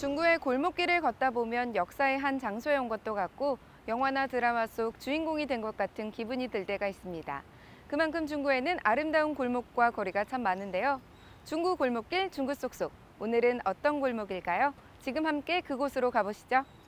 중구의 골목길을 걷다 보면 역사의 한 장소에 온 것도 같고 영화나 드라마 속 주인공이 된 것 같은 기분이 들 때가 있습니다. 그만큼 중구에는 아름다운 골목과 거리가 참 많은데요. 중구 골목길 중구 쏙쏙. 오늘은 어떤 골목일까요? 지금 함께 그곳으로 가보시죠.